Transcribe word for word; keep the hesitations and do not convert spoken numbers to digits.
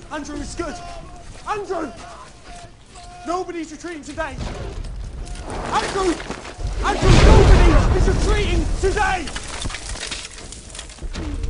Andrew, it's good. Andrew! Nobody's retreating today. Andrew! Andrew, nobody is retreating today!